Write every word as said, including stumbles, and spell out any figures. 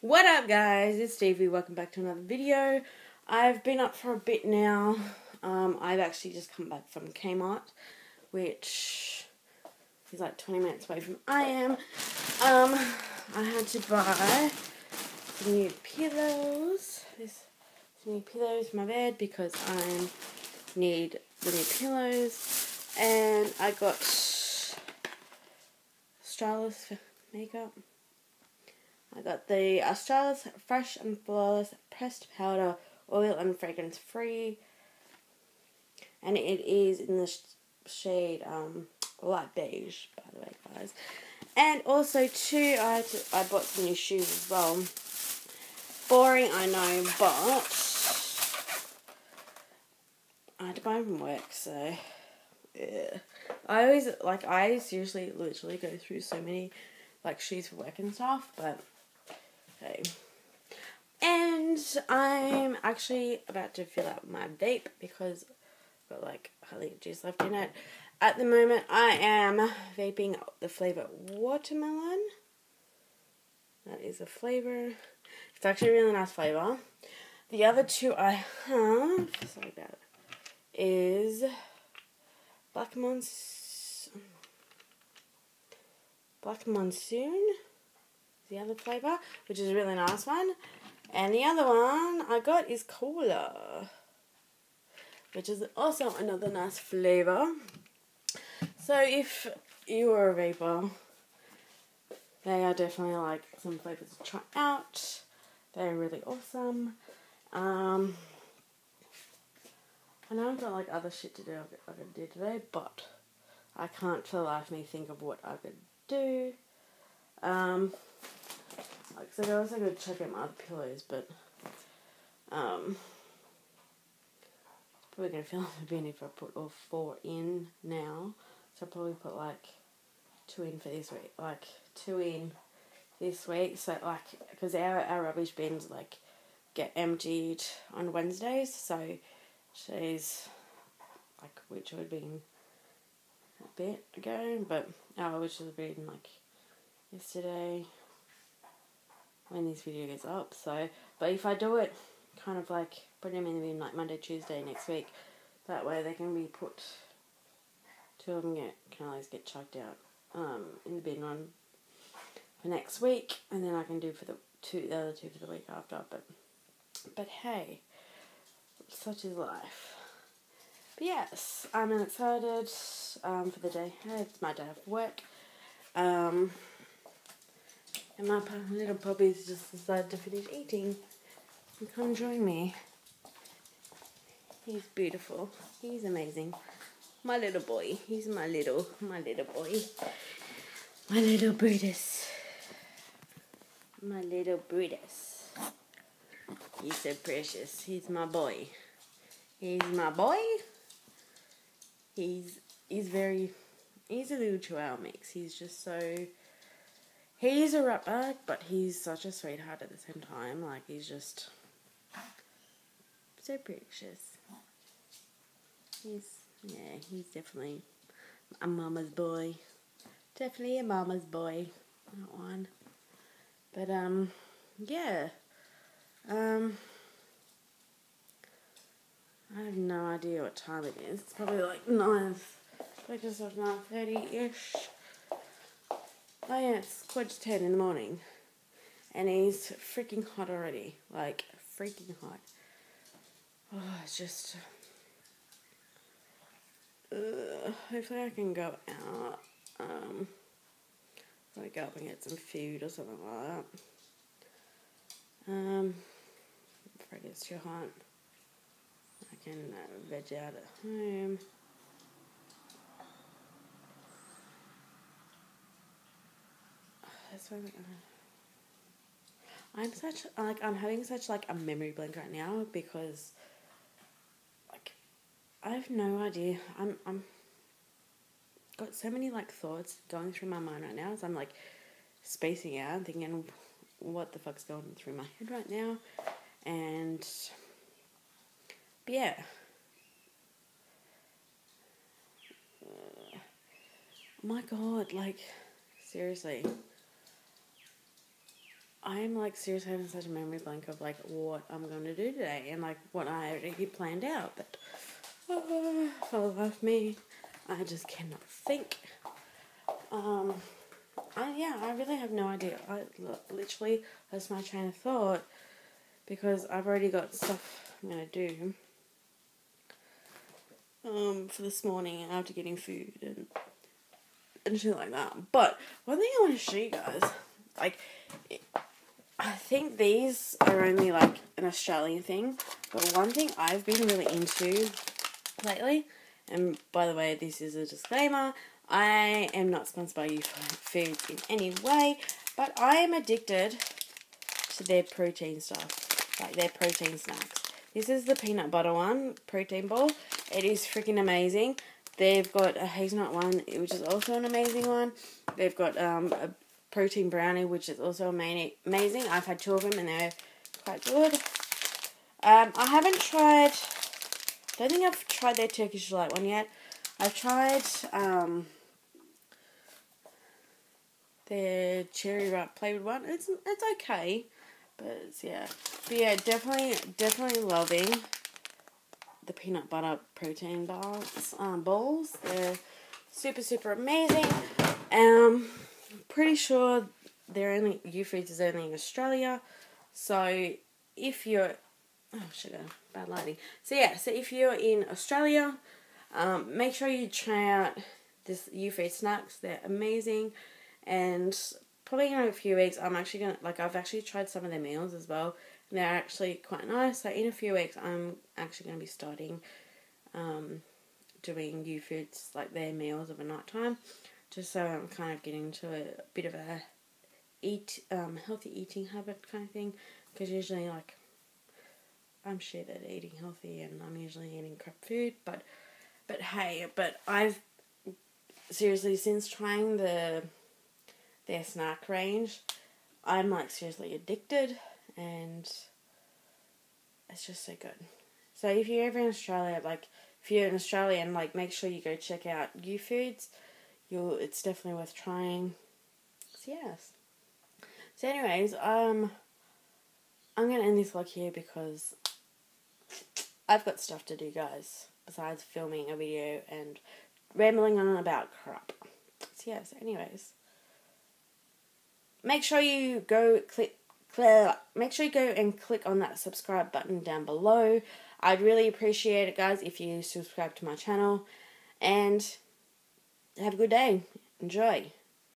What up, guys? It's Stevie. Welcome back to another video. I've been up for a bit now. Um, I've actually just come back from Kmart, which is like twenty minutes away from I am. Um, I had to buy some new pillows. This some new pillows for my bed because I need the new pillows, and I got Australis for makeup. I got the Australis Fresh and Flawless Pressed Powder Oil and Fragrance Free. And it is in the sh shade um, light beige, by the way, guys. And also, too, I, had to, I bought some new shoes as well. Boring, I know, but I had to buy them from work, so yeah. I always, like, I seriously, literally go through so many, like, shoes for work and stuff, but okay. And I'm actually about to fill out my vape because I've got like hardly juice left in it. At the moment, I am vaping the flavor watermelon. That is a flavor. It's actually a really nice flavor. The other two I have, sorry about it, is Black Monsoon. Black Monsoon. The other flavour, which is a really nice one. And the other one I got is Cola, which is also another nice flavour. So if you are a vapor, they are definitely like some flavours to try out. They're really awesome. Um, I know I've got like other shit to do I could do today, but I can't for the life of me think of what I could do. Um... Like, so I also going to check out my other pillows, but um, it's probably going to feel like a bin if I put all four in now. So I'll probably put like two in for this week, like two in this week. So like, because our our rubbish bins like get emptied on Wednesdays, so today's like, which would have been a bit ago, but oh, which would have been like yesterday when this video gets up. So, but if I do it kind of like put them in the bin like Monday, Tuesday next week, that way they can be put, two of them get can always get chucked out um in the bin one for next week, and then I can do for the two the other two for the week after. But but hey, such is life. But yes, I'm excited um for the day ahead. It's my day of work. Um And my little puppy's just decided to finish eating and come join me. He's beautiful. He's amazing. My little boy. He's my little, my little boy. My little Brutus. My little Brutus. He's so precious. He's my boy. He's my boy. He's, he's very, he's a little chihuahua mix. He's just so... He's a ratbag, but he's such a sweetheart at the same time. Like, he's just so precious. He's, yeah, he's definitely a mama's boy. Definitely a mama's boy. That one. But, um, yeah. Um, I have no idea what time it is. It's probably like nine, like just like nine thirty-ish. Oh yeah, it's quarter to ten in the morning, and he's freaking hot already, like, freaking hot. Oh, it's just, uh, hopefully I can go out, um, probably go up and get some food or something like that. Um, before it gets too hot, I can uh, veg out at home. That's why I'm such, like, I'm having such, like, a memory blank right now because, like, I have no idea. I'm, I'm, got so many, like, thoughts going through my mind right now. So I'm, like, spacing out and thinking, what the fuck's going through my head right now? And, but yeah. Uh, oh my God, like, seriously. I'm like seriously having such a memory blank of like what I'm going to do today and like what I already planned out. But oh, for the life of me, I just cannot think. Um, I, yeah, I really have no idea. I literally lost my train of thought because I've already got stuff I'm going to do um, for this morning after getting food and, and shit like that. But one thing I want to show you guys, like, it, I think these are only like an Australian thing, but one thing I've been really into lately, and by the way, this is a disclaimer, I am not sponsored by You Foods in any way, but I am addicted to their protein stuff, like their protein snacks. This is the peanut butter one, protein ball. It is freaking amazing. They've got a hazelnut one, which is also an amazing one. They've got um, a protein brownie, which is also amazing. I've had two of them and they're quite good. Um, I haven't tried, I don't think I've tried their Turkish Delight one yet. I've tried um, their cherry ripe flavoured one. It's it's okay, but it's, yeah. But yeah, definitely, definitely loving the peanut butter protein bars, um, balls. They're super, super amazing. Um, pretty sure they're only, Youfoodz is only in Australia. So if you're, oh sugar, bad lighting. So yeah, so if you're in Australia, um, make sure you try out this Youfoodz snacks. They're amazing, and probably in a few weeks I'm actually gonna, like I've actually tried some of their meals as well, and they're actually quite nice. So in a few weeks I'm actually gonna be starting um, doing Youfoodz, like their meals of a night time, just so I'm kind of getting into a bit of a eat um, healthy eating habit kind of thing, because usually like I'm shit at eating healthy and I'm usually eating crap food, but but hey, but I've seriously, since trying the their snack range, I'm like seriously addicted, and it's just so good. So if you're ever in Australia, like if you're an Australian, like make sure you go check out Youfoodz. You'll it's definitely worth trying. So yes. So anyways, um I'm gonna end this vlog here because I've got stuff to do, guys, besides filming a video and rambling on about crap. So yes, anyways, make sure you go click, click, make sure you go and click on that subscribe button down below. I'd really appreciate it, guys, if you subscribe to my channel, and have a good day. Enjoy.